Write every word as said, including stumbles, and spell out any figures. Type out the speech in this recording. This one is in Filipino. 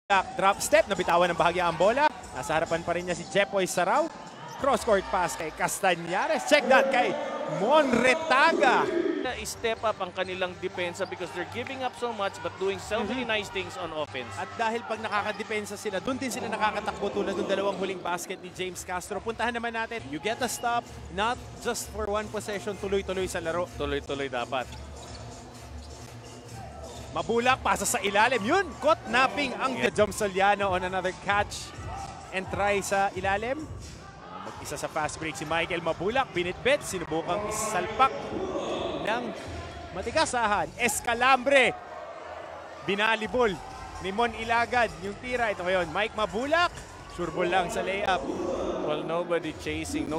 Drop step, nabitawan ng bahagya ang bola. Nasa harapan pa rin niya si Jepoy Sarao. Cross-court pass kay Castañares. Check that kay Monretaga. I-step up ang kanilang depensa because they're giving up so much but doing so many mm-hmm. nice things on offense. At dahil pag nakakadepensa sila, doon din sila nakakatakbo tulad ng dalawang huling basket ni James Castro. Puntahan naman natin, you get a stop, not just for one possession, tuloy-tuloy sa laro. Tuloy-tuloy dapat. Mabulac, pasa sa ilalim. Yun, caught napping ang yeah. Jom Soliano on another catch and try sa ilalim. Mag-isa sa fast break si Michael Mabulac. Binitbit, sinubukang isalpak ng matigasahan. Escalambre. Binalibol ni Mon Ilagad. Yung tira, ito ngayon, Mike Mabulac. Sure ball lang sa layup. Well, nobody chasing. No